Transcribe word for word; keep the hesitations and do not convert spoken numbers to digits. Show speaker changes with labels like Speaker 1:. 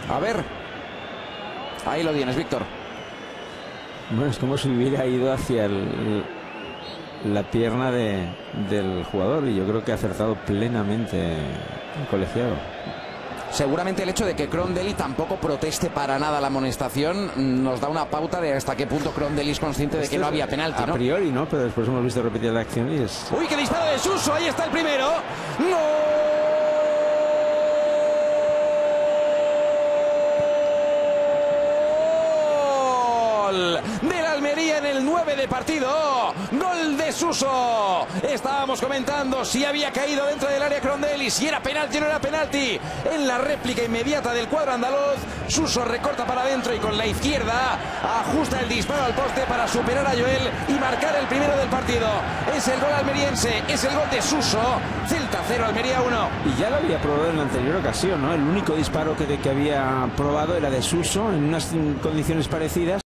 Speaker 1: A ver. Ahí lo tienes, Víctor.
Speaker 2: Bueno, es como si hubiera ido hacia el, la pierna de, del jugador, y yo creo que ha acertado plenamente el colegiado.
Speaker 1: Seguramente el hecho de que Crondelli tampoco proteste para nada la amonestación nos da una pauta de hasta qué punto Crondelli es consciente de
Speaker 2: Esto
Speaker 1: que no
Speaker 2: es
Speaker 1: había penalti, ¿no?
Speaker 2: A priori, ¿no? Pero después hemos visto repetir la acción y es...
Speaker 1: ¡Uy, qué disparo de Suso! Ahí está el primero. ¡No! Del Almería en el nueve de partido. Gol de Suso. Estábamos comentando si había caído dentro del área Crondelli, si era penalti o no era penalti. En la réplica inmediata del cuadro andaluz, Suso recorta para adentro y con la izquierda ajusta el disparo al poste para superar a Joel y marcar el primero del partido. Es el gol almeriense, es el gol de Suso. Celta cero, Almería uno.
Speaker 2: Y ya lo había probado en la anterior ocasión, ¿no? El único disparo que, de, que había probado era de Suso en unas condiciones parecidas.